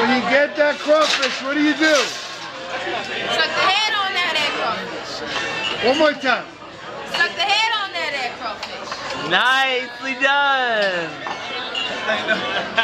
When you get that crawfish, what do you do? Suck the head on that egg crawfish. One more time. Suck the head on that egg crawfish. Nicely done.